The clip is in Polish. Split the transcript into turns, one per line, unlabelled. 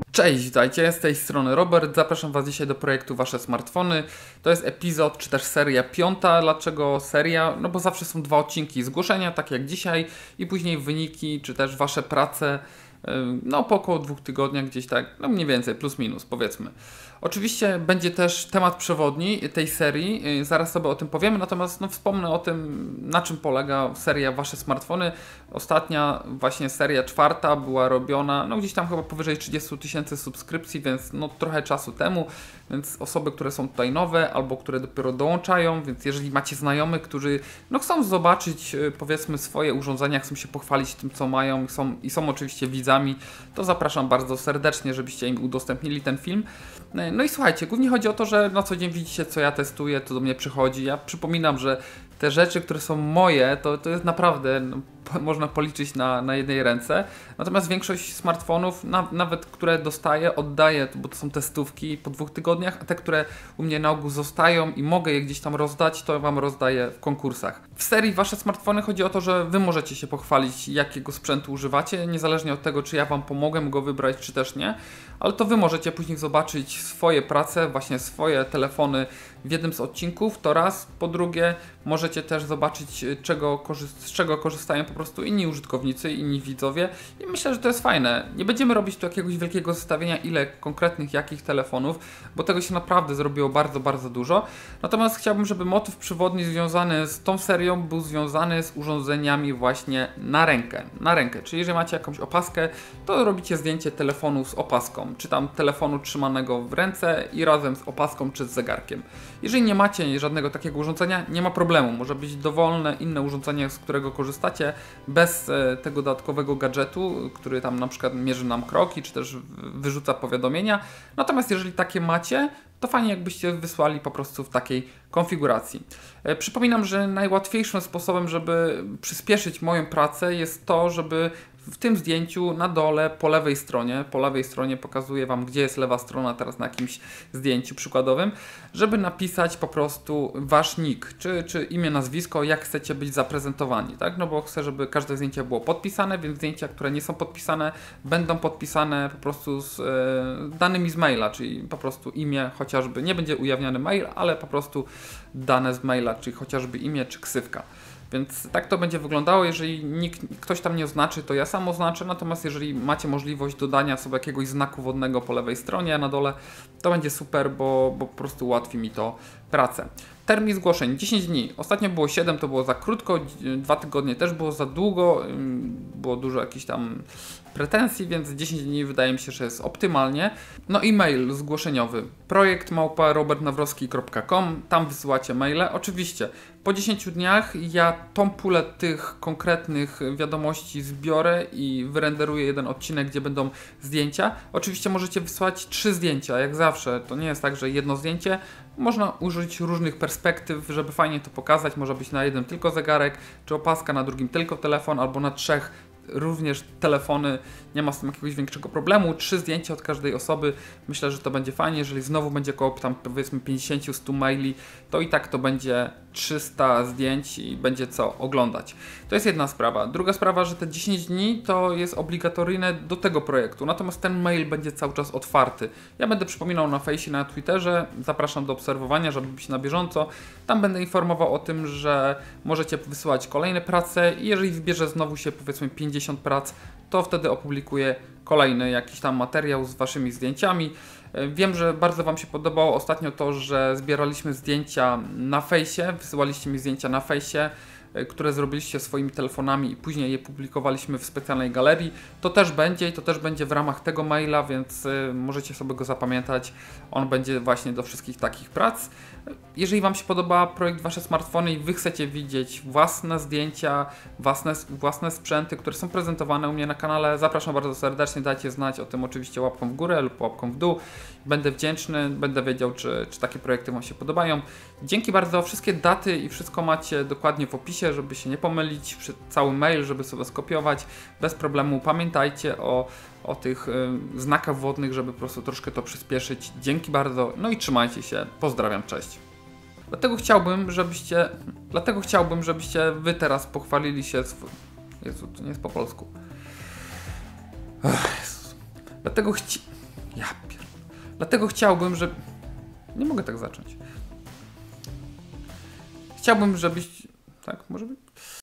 Cześć, witajcie, z tej strony Robert, zapraszam Was dzisiaj do projektu Wasze Smartfony. To jest epizod, czy też seria 5. Dlaczego seria? No bo zawsze są 2 odcinki zgłoszenia, tak jak dzisiaj, i później wyniki, czy też Wasze prace, no po około 2 tygodniach gdzieś tak, no mniej więcej, plus minus powiedzmy. Oczywiście będzie też temat przewodni tej serii, zaraz sobie o tym powiemy, natomiast no, wspomnę o tym, na czym polega seria Wasze Smartfony. Ostatnia właśnie seria 4 była robiona, no gdzieś tam chyba powyżej 30 000 subskrypcji, więc no trochę czasu temu, więc osoby, które są tutaj nowe albo które dopiero dołączają, więc jeżeli macie znajomych, którzy no chcą zobaczyć powiedzmy swoje urządzenia, chcą się pochwalić tym, co mają i są oczywiście widzami, to zapraszam bardzo serdecznie, żebyście im udostępnili ten film. No i słuchajcie, głównie chodzi o to, że na co dzień widzicie, co ja testuję, to do mnie przychodzi. Ja przypominam, że te rzeczy, które są moje, to jest naprawdę, no, można policzyć na jednej ręce. Natomiast większość smartfonów, nawet które dostaję, oddaję, bo to są testówki po 2 tygodniach, a te, które u mnie na ogół zostają i mogę je gdzieś tam rozdać, to Wam rozdaję w konkursach. W serii Wasze Smartfony chodzi o to, że Wy możecie się pochwalić, jakiego sprzętu używacie, niezależnie od tego, czy ja Wam pomogę go wybrać, czy też nie. Ale to Wy możecie później zobaczyć swoje prace, właśnie swoje telefony w jednym z odcinków, to raz. Po drugie, możecie też zobaczyć, z czego korzystają po prostu inni użytkownicy, inni widzowie i myślę, że to jest fajne. Nie będziemy robić tu jakiegoś wielkiego zestawienia, ile konkretnych, jakich telefonów, bo tego się naprawdę zrobiło bardzo, bardzo dużo. Natomiast chciałbym, żeby motyw przewodni związany z tą serią był związany z urządzeniami właśnie na rękę. Na rękę, czyli jeżeli macie jakąś opaskę, to robicie zdjęcie telefonu z opaską, czy tam telefonu trzymanego w ręce i razem z opaską czy z zegarkiem. Jeżeli nie macie żadnego takiego urządzenia, nie ma problemu. Może być dowolne inne urządzenie, z którego korzystacie, bez tego dodatkowego gadżetu, który tam na przykład mierzy nam kroki, czy też wyrzuca powiadomienia. Natomiast jeżeli takie macie, to fajnie jakbyście wysłali po prostu w takiej konfiguracji. Przypominam, że najłatwiejszym sposobem, żeby przyspieszyć moją pracę jest to, żeby w tym zdjęciu na dole po lewej stronie pokazuję Wam, gdzie jest lewa strona teraz na jakimś zdjęciu przykładowym, żeby napisać po prostu Wasz nick, czy imię, nazwisko, jak chcecie być zaprezentowani, tak? No bo chcę, żeby każde zdjęcie było podpisane, więc zdjęcia, które nie są podpisane, będą podpisane po prostu z danymi z maila, czyli po prostu imię, chociażby, nie będzie ujawniany mail, ale po prostu dane z maila, czyli chociażby imię czy ksywka. Więc tak to będzie wyglądało, jeżeli ktoś tam nie oznaczy, to ja sam oznaczę, natomiast jeżeli macie możliwość dodania sobie jakiegoś znaku wodnego po lewej stronie na dole, to będzie super, bo po prostu ułatwi mi to pracę. Termin zgłoszeń 10 dni, ostatnio było 7, to było za krótko, 2 tygodnie też było za długo, było dużo jakichś tam pretensji, więc 10 dni wydaje mi się, że jest optymalnie. No i mail zgłoszeniowy projekt@robertnawrowski.com, tam wysyłacie maile. Oczywiście po 10 dniach ja tą pulę tych konkretnych wiadomości zbiorę i wyrenderuję jeden odcinek, gdzie będą zdjęcia. Oczywiście możecie wysłać 3 zdjęcia, jak zawsze, to nie jest tak, że jedno zdjęcie. Można użyć różnych perspektyw, żeby fajnie to pokazać. Może być na jednym tylko zegarek, czy opaska, na drugim tylko telefon, albo na 3 również telefony, nie ma z tym jakiegoś większego problemu. 3 zdjęcia od każdej osoby, myślę, że to będzie fajnie. Jeżeli znowu będzie około tam powiedzmy 50-100 maili, to i tak to będzie 300 zdjęć i będzie co oglądać. To jest jedna sprawa. Druga sprawa, że te 10 dni to jest obligatoryjne do tego projektu, natomiast ten mail będzie cały czas otwarty. Ja będę przypominał na fejsie, na Twitterze, zapraszam do obserwowania, żeby być na bieżąco. Tam będę informował o tym, że możecie wysyłać kolejne prace i jeżeli zbierze znowu się powiedzmy 50 prac, to wtedy opublikuję kolejny jakiś tam materiał z Waszymi zdjęciami. Wiem, że bardzo Wam się podobało ostatnio to, że zbieraliśmy zdjęcia na fejsie, wysyłaliście mi zdjęcia na fejsie, które zrobiliście swoimi telefonami i później je publikowaliśmy w specjalnej galerii. To też będzie i to też będzie w ramach tego maila, więc możecie sobie go zapamiętać. On będzie właśnie do wszystkich takich prac. Jeżeli Wam się podoba projekt Wasze Smartfony i Wy chcecie widzieć własne zdjęcia, własne sprzęty, które są prezentowane u mnie na kanale, zapraszam bardzo serdecznie, dajcie znać o tym oczywiście łapką w górę lub łapką w dół. Będę wdzięczny, będę wiedział, czy takie projekty Wam się podobają. Dzięki bardzo, wszystkie daty i wszystko macie dokładnie w opisie, żeby się nie pomylić, cały mail, żeby sobie skopiować bez problemu. Pamiętajcie o tych znakach wodnych, żeby po prostu troszkę to przyspieszyć. Dzięki bardzo, no i trzymajcie się. Pozdrawiam, cześć. Dlatego chciałbym, żebyście Wy teraz pochwalili się Jezu, to nie jest po polsku. Jezus. Ja pier... Dlatego chciałbym, że... Nie mogę tak zacząć. Chciałbym, żebyś... Tak, może być?